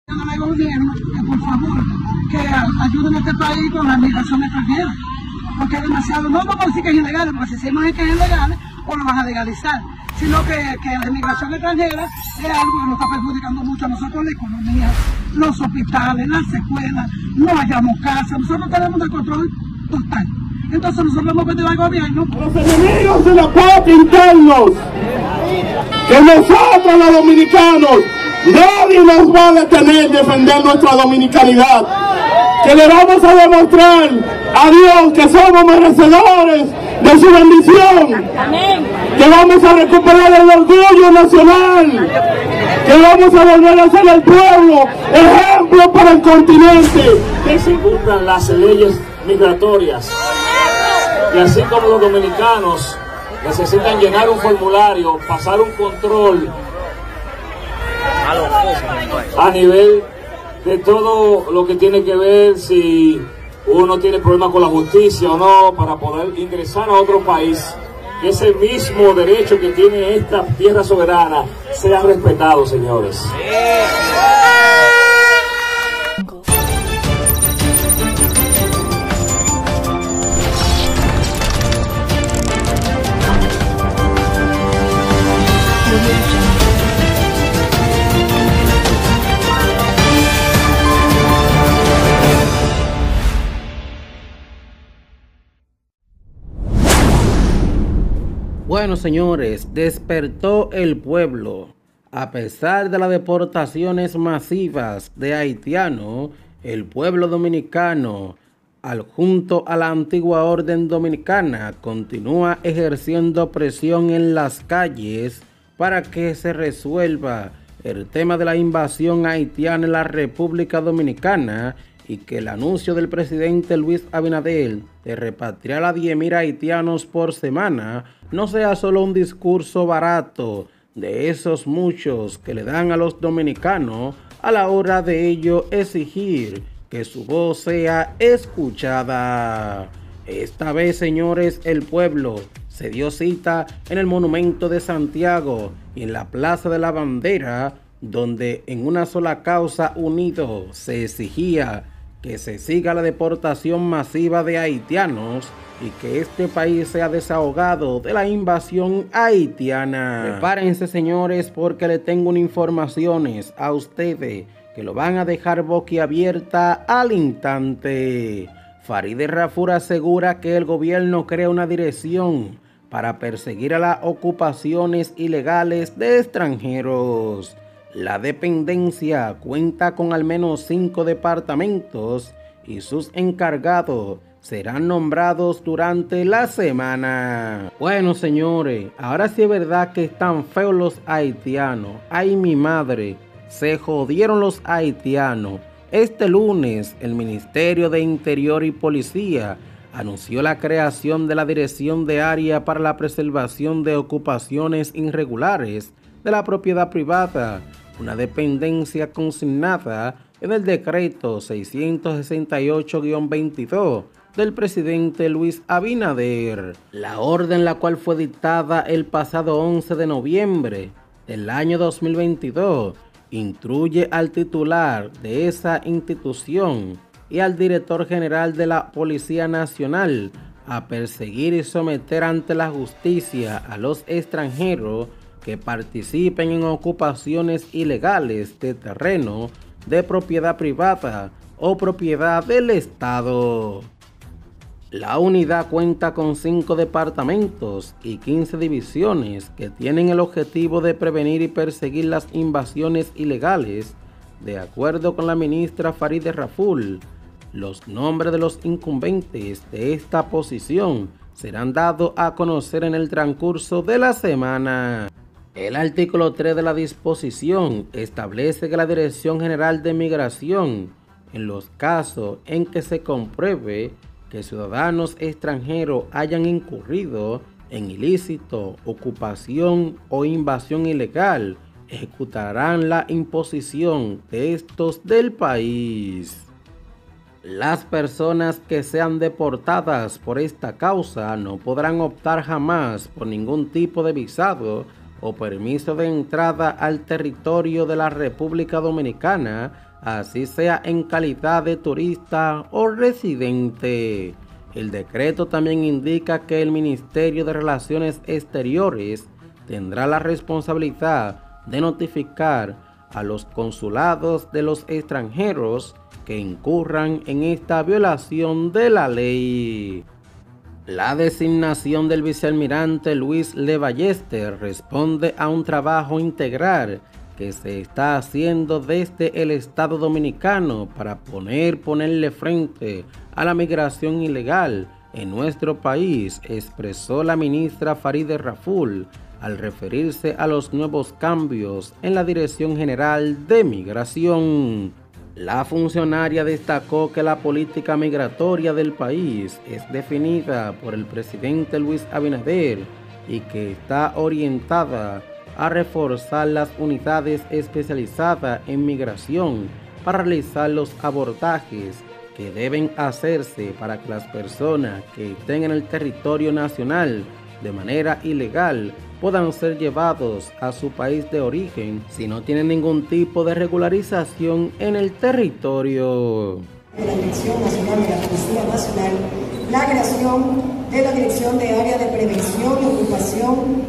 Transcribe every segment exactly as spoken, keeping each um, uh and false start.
al gobierno que por favor que ayuden a este país con la migración extranjera, porque es demasiado, no vamos a decir que es ilegal, porque si decimos que es ilegal, o lo van a legalizar, sino que, que la inmigración extranjera es algo que nos está perjudicando mucho a nosotros, la economía, los hospitales, las escuelas, no hallamos casa, nosotros tenemos de control total. Entonces nosotros hemos pedido al gobierno, los enemigos de la patria internos, que nosotros los dominicanos, nadie nos va a detener defender nuestra dominicanidad, que le vamos a demostrar a Dios que somos merecedores de su bendición, que vamos a recuperar el orgullo nacional, que vamos a volver a ser el pueblo, ejemplo para el continente. Que se cumplan las leyes migratorias, y así como los dominicanos necesitan llenar un formulario, pasar un control a nivel de todo lo que tiene que ver si uno tiene problemas con la justicia o no, para poder ingresar a otro país, que ese mismo derecho que tiene esta tierra soberana sea respetado, señores. Bueno, señores, despertó el pueblo. A pesar de las deportaciones masivas de haitianos, el pueblo dominicano, al junto a la antigua orden dominicana, continúa ejerciendo presión en las calles para que se resuelva el tema de la invasión haitiana en la República Dominicana y que el anuncio del presidente Luis Abinader de repatriar a diez mil haitianos por semana no sea solo un discurso barato de esos muchos que le dan a los dominicanos a la hora de ello exigir que su voz sea escuchada. Esta vez, señores, el pueblo se dio cita en el Monumento de Santiago y en la Plaza de la Bandera, donde en una sola causa unido se exigía que se siga la deportación masiva de haitianos y que este país sea desahogado de la invasión haitiana. Prepárense, señores, porque le tengo informaciones a ustedes que lo van a dejar boquiabierta al instante. Farideh Raful asegura que el gobierno crea una dirección para perseguir a las ocupaciones ilegales de extranjeros. La dependencia cuenta con al menos cinco departamentos y sus encargados serán nombrados durante la semana. Bueno, señores, ahora sí es verdad que están feos los haitianos. Ay, mi madre, se jodieron los haitianos. Este lunes, el Ministerio de Interior y Policía anunció la creación de la Dirección de Área para la Preservación de Ocupaciones Irregulares de la Propiedad Privada, una dependencia consignada en el decreto seiscientos sesenta y ocho guión veintidós del presidente Luis Abinader. La orden, la cual fue dictada el pasado once de noviembre del año dos mil veintidós, instruye al titular de esa institución y al director general de la Policía Nacional a perseguir y someter ante la justicia a los extranjeros que participen en ocupaciones ilegales de terreno de propiedad privada o propiedad del Estado. La unidad cuenta con cinco departamentos y quince divisiones que tienen el objetivo de prevenir y perseguir las invasiones ilegales. De acuerdo con la ministra Farideh Raful, los nombres de los incumbentes de esta posición serán dados a conocer en el transcurso de la semana. El artículo tres de la disposición establece que la Dirección General de Migración, en los casos en que se compruebe que ciudadanos extranjeros hayan incurrido en ilícito, ocupación o invasión ilegal, ejecutarán la imposición de estos del país. Las personas que sean deportadas por esta causa no podrán optar jamás por ningún tipo de visado o permiso de entrada al territorio de la República Dominicana, así sea en calidad de turista o residente. El decreto también indica que el Ministerio de Relaciones Exteriores tendrá la responsabilidad de notificar a los consulados de los extranjeros que incurran en esta violación de la ley. La designación del vicealmirante Luis Le Ballester responde a un trabajo integral que se está haciendo desde el Estado Dominicano para poner, ponerle frente a la migración ilegal en nuestro país, expresó la ministra Farideh Raful al referirse a los nuevos cambios en la Dirección General de Migración. La funcionaria destacó que la política migratoria del país es definida por el presidente Luis Abinader y que está orientada a reforzar las unidades especializadas en migración para realizar los abordajes que deben hacerse para que las personas que estén en el territorio nacional de manera ilegal puedan ser llevados a su país de origen si no tienen ningún tipo de regularización en el territorio. De la Dirección Nacional de la Policía Nacional, la creación de la Dirección de Área de Prevención y Ocupación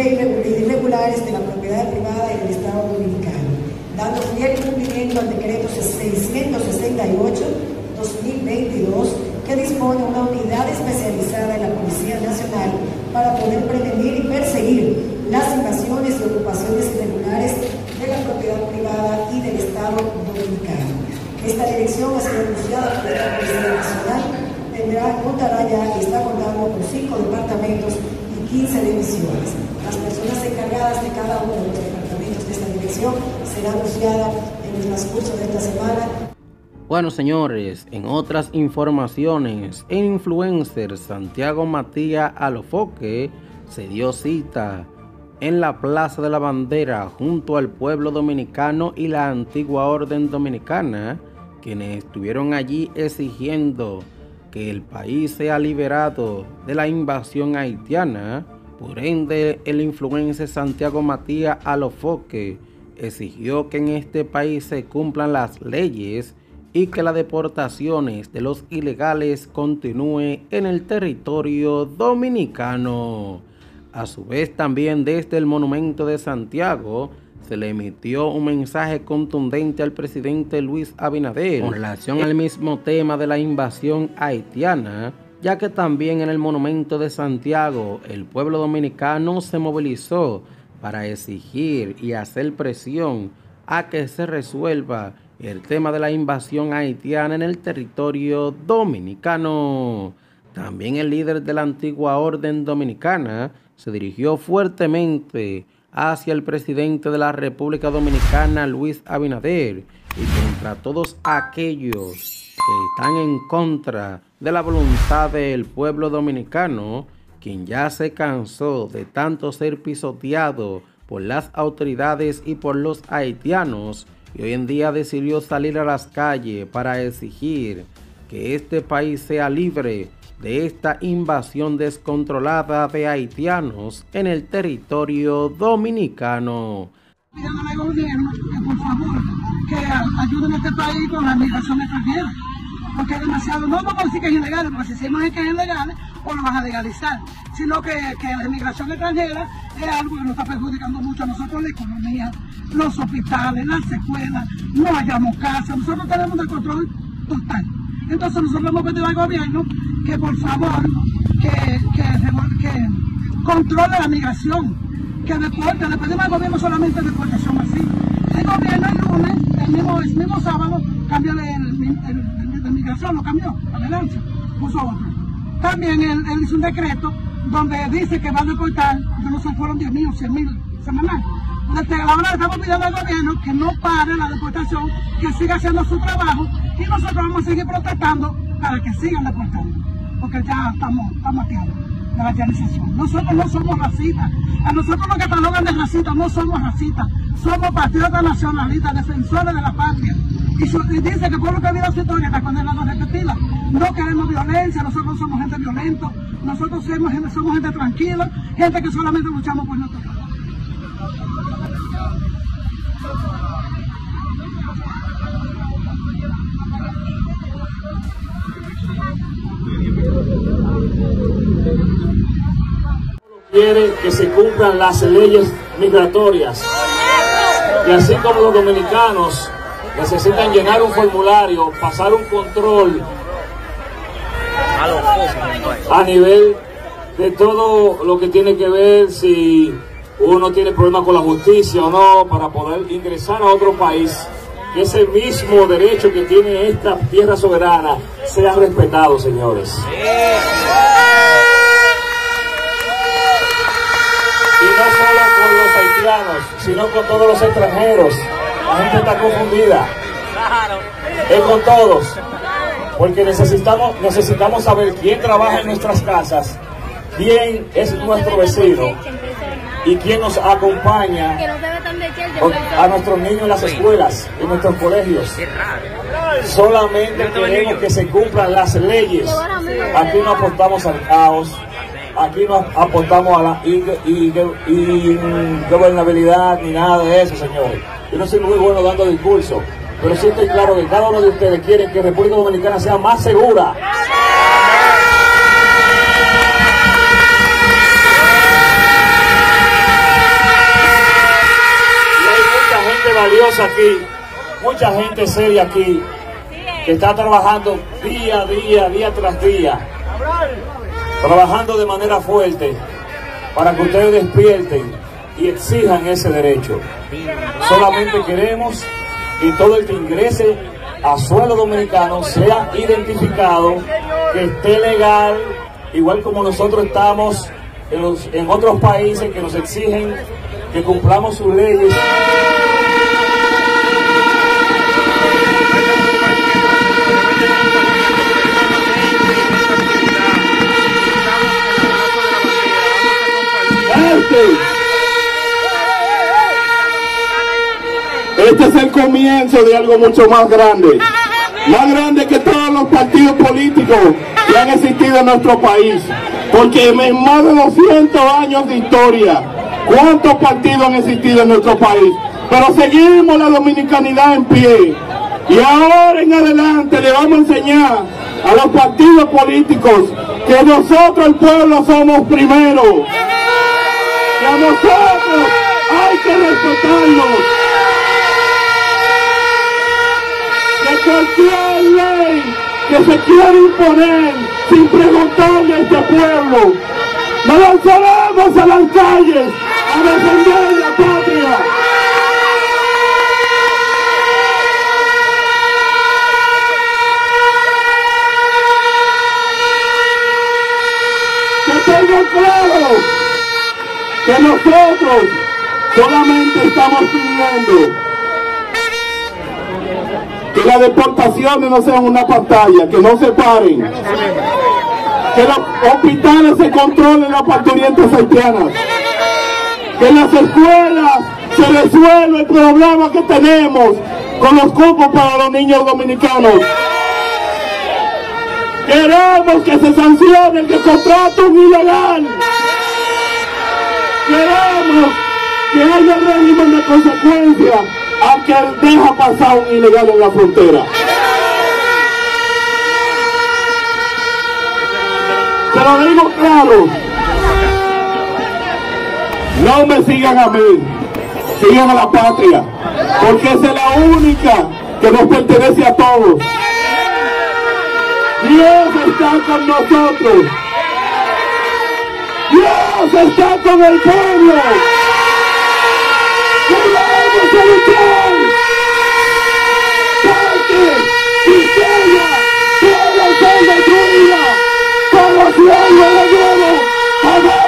de Irregulares de la Propiedad Privada y del Estado Dominicano, dando fiel cumplimiento al decreto seiscientos sesenta y ocho barra dos mil veintidós, que dispone una unidad especializada en la Policía Nacional para poder prevenir y perseguir las invasiones y ocupaciones irregulares de la propiedad privada y del Estado Dominicano. Esta dirección ha sido anunciada por la Policía Nacional, tendrá, contará ya y está contando con cinco departamentos y quince divisiones. Las personas encargadas de cada uno de los departamentos de esta dirección será anunciada en el transcurso de esta semana. Bueno, señores, en otras informaciones, el influencer Santiago Matías Alofoque se dio cita en la Plaza de la Bandera junto al pueblo dominicano y la antigua orden dominicana, quienes estuvieron allí exigiendo que el país sea liberado de la invasión haitiana. Por ende, el influencer Santiago Matías Alofoque exigió que en este país se cumplan las leyes y que las deportaciones de los ilegales continúe en el territorio dominicano. A su vez, también desde el Monumento de Santiago se le emitió un mensaje contundente al presidente Luis Abinader con relación al mismo tema de la invasión haitiana, ya que también en el Monumento de Santiago el pueblo dominicano se movilizó para exigir y hacer presión a que se resuelva el tema de la invasión haitiana en el territorio dominicano. También el líder de la antigua orden dominicana se dirigió fuertemente hacia el presidente de la República Dominicana, Luis Abinader, y contra todos aquellos que están en contra de la voluntad del pueblo dominicano, quien ya se cansó de tanto ser pisoteado por las autoridades y por los haitianos, y hoy en día decidió salir a las calles para exigir que este país sea libre de esta invasión descontrolada de haitianos en el territorio dominicano. Pidiéndole al gobierno que por favor que ayuden a este país con la migración extranjera, porque es demasiado, no vamos a decir que es ilegal, porque si decimos que es ilegal, o lo van a legalizar, sino que, que la inmigración extranjera es algo que nos está perjudicando mucho a nosotros, la economía, los hospitales, las escuelas, no hallamos casa, nosotros tenemos el control total. Entonces nosotros hemos pedido al gobierno que por favor que, que, que controle la migración, que deporte, le pedimos al gobierno solamente deportación así. El gobierno el lunes, el mismo, el mismo sábado, cambió el, el, el, el de migración, lo cambió, adelante, puso otro. También él, él hizo un decreto donde dice que va a deportar, yo no sé, fueron diez mil o cien mil semanales. Desde ahora estamos pidiendo al gobierno que no pare la deportación, que siga haciendo su trabajo y nosotros vamos a seguir protestando para que sigan deportando, porque ya estamos, estamos ateados de la haitianización. Nosotros no somos racistas, a nosotros los catalogan de racistas, no somos racistas, somos patriotas nacionalistas, defensores de la patria. Y, su, y dice que por lo que ha habido su historia está condenado a repetirla. No queremos violencia, nosotros somos gente violenta, nosotros somos gente, somos gente tranquila, gente que solamente luchamos por nuestro trabajo. Quiere que se cumplan las leyes migratorias, y así como los dominicanos necesitan llenar un formulario, pasar un control a nivel de todo lo que tiene que ver si uno tiene problemas con la justicia o no, para poder ingresar a otro país, que ese mismo derecho que tiene esta tierra soberana sea respetado, señores. Y no solo con los haitianos, sino con todos los extranjeros. La gente está confundida. Es con todos. Porque necesitamos, necesitamos saber quién trabaja en nuestras casas, quién es nuestro vecino y quién nos acompaña a nuestros niños en las escuelas, en nuestros colegios. Solamente queremos que se cumplan las leyes. Aquí no apostamos al caos. Aquí no aportamos a la ingobernabilidad ni nada de eso, señores. Yo no soy muy bueno dando discursos, pero sí estoy claro que cada uno de ustedes quiere que República Dominicana sea más segura. Y hay mucha gente valiosa aquí, mucha gente seria aquí, que está trabajando día a día, día tras día, trabajando de manera fuerte para que ustedes despierten y exijan ese derecho. Solamente queremos que todo el que ingrese a suelo dominicano sea identificado, que esté legal, igual como nosotros estamos en, los, en otros países que nos exigen que cumplamos sus leyes. Este es el comienzo de algo mucho más grande, más grande que todos los partidos políticos que han existido en nuestro país, porque en más de doscientos años de historia, ¿cuántos partidos han existido en nuestro país? Pero seguimos la dominicanidad en pie, y ahora en adelante le vamos a enseñar a los partidos políticos que nosotros, el pueblo, somos primero, que a nosotros hay que respetarnos, que cualquier ley que se quiera imponer sin preguntarle a este pueblo, nos lanzaremos a las calles a defender la patria. Que tengan claro que nosotros solamente estamos pidiendo que las deportaciones no sean una pantalla, que no se paren, que los hospitales se controlen las parturientas haitianas, que en las escuelas se resuelva el problema que tenemos con los cupos para los niños dominicanos. Queremos que se sancione el que contrata un ilegal. Queremos que haya régimen de consecuencia al que deja pasar un ilegal en la frontera. Se lo digo claro, no me sigan a mí, sigan a la patria, porque esa es la única que nos pertenece a todos. Dios está con nosotros, Dios está con el pueblo. ¡Vamos a luchar! Porque Quisqueya puede ser destruida por los sueños de nuevo. ¡Vamos!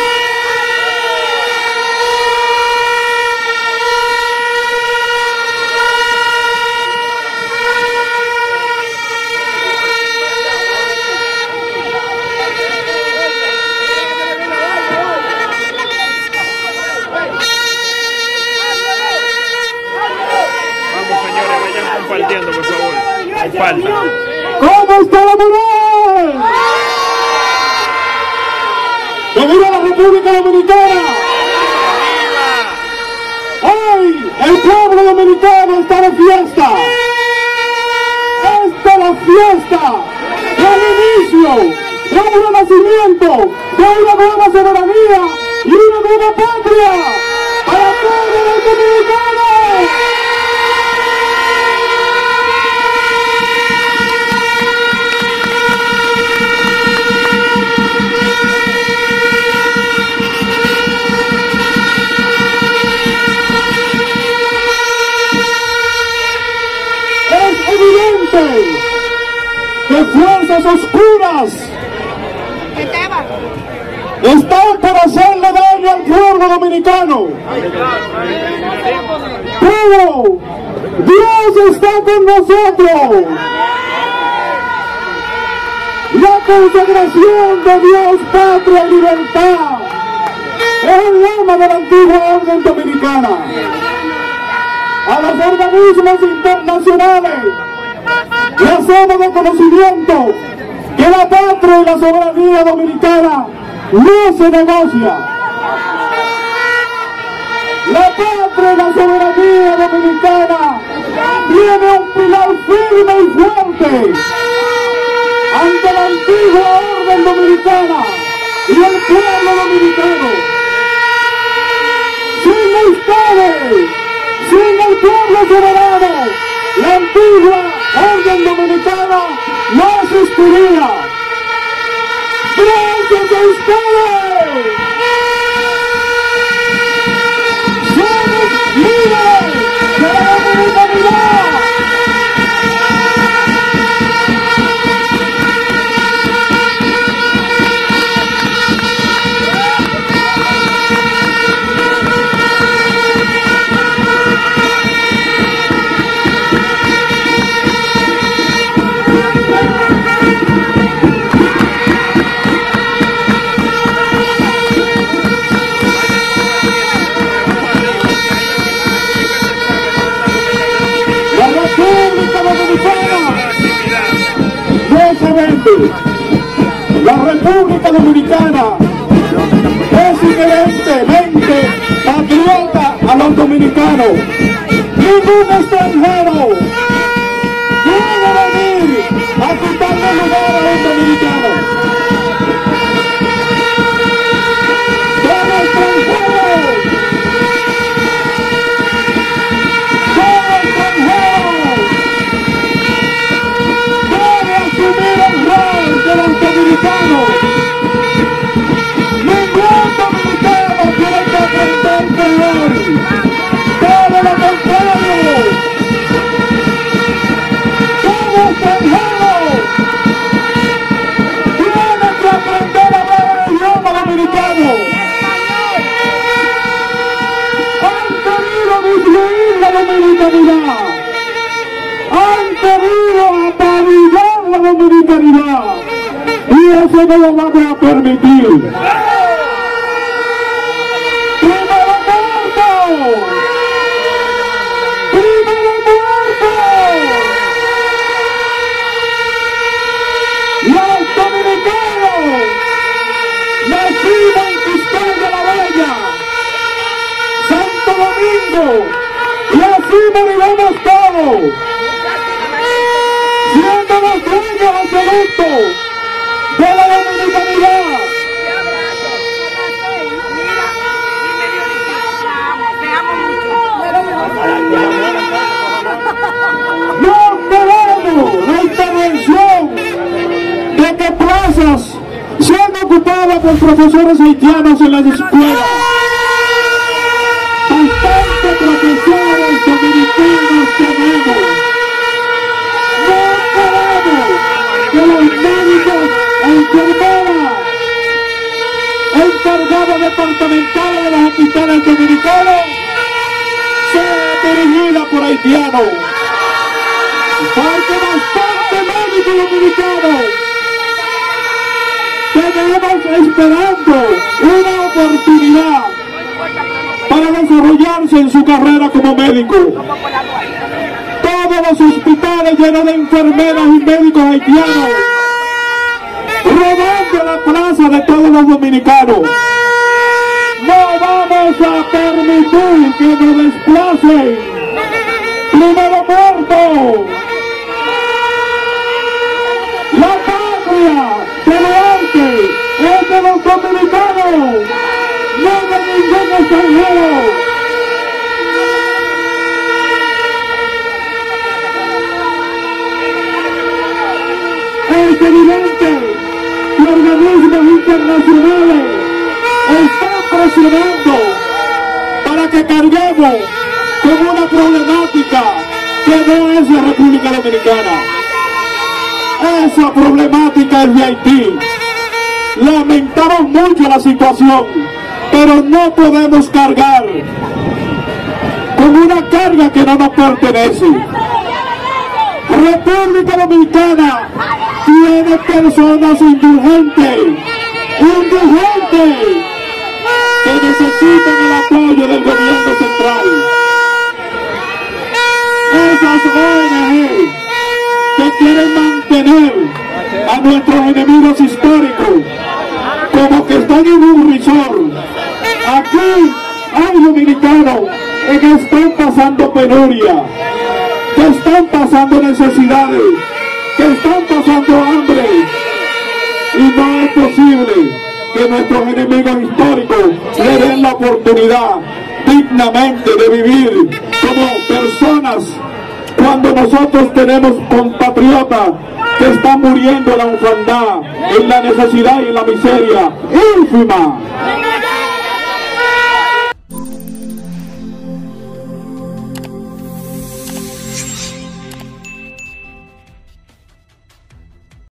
Compartiendo, por favor. Compartan. ¿Cómo está la moral? ¡Que viva la República Dominicana! El pueblo dominicano está de fiesta. Esta es la fiesta, el inicio de un renacimiento, de una nueva soberanía y una nueva patria para todos los dominicanos. Que fuerzas oscuras están por hacerle daño al pueblo dominicano. Pero Dios está con nosotros. La consagración de Dios, patria y libertad es el lema de la antigua orden dominicana. A los organismos internacionales le hacemos de conocimiento que la patria y la soberanía dominicana no se negocia. La patria y la soberanía dominicana tiene un pilar firme y fuerte ante la antigua orden dominicana y el pueblo dominicano. Sin ustedes, sin el pueblo soberano, la antigua orden dominicana no existiría. ¡Gracias a ustedes! ¡Somos líderes de la dominicanidad! La República Dominicana es inherentemente patriota a los dominicanos. Ningún extranjero puede venir a quitarle lugar a los dominicanos. Todo extranjero, todo extranjero debe asumir el rol de los dominicanos. Ningún dominicano tiene que aprender de él. Todo lo contrario. Todo extranjero tiene que aprender a hablar el idioma dominicano. Han querido disminuir la dominicanidad. Han querido apabillar la dominicanidad. Y eso no lo vamos a permitir. ¡Primero muerto! ¡Primero muerto! Los dominicanos nacimos en Quisqueya la Bella, Santo Domingo, y así moriremos todos, siendo los dueños absolutos de la dominicanidad. No queremos la intervención de que plazas sean ocupadas por profesores haitianos en las escuelas. Bastantes profesores dominicanos tenemos. No queremos que los médicos, enfermeras, encargados departamentales de los hospitales dominicanos sea dirigida por haitianos. Porque bastante médicos dominicanos tenemos esperando una oportunidad para desarrollarse en su carrera como médico. Todos los hospitales llenos de enfermeras y médicos haitianos, robando la plaza de todos los dominicanos. No vamos a permitir que nos desplacen. Primero muerto. La patria del arte es de los dominicanos, no de ningún extranjero. Es evidente que organismos internacionales están presionando para que carguemos con una problemática que no es la República Dominicana. Esa problemática es de Haití. Lamentamos mucho la situación, pero no podemos cargar con una carga que no nos pertenece. República Dominicana tiene personas indulgentes, indulgentes, que necesitan el apoyo del gobierno central. Esas O N G que quieren mantener a nuestros enemigos históricos como que están en un resort. Aquí hay dominicanos que están pasando penuria, que están pasando necesidades, que están pasando hambre, y no es posible que nuestros enemigos históricos le den la oportunidad dignamente de vivir como personas, cuando nosotros tenemos compatriotas que están muriendo en la orfandad, en la necesidad y en la miseria ínfima.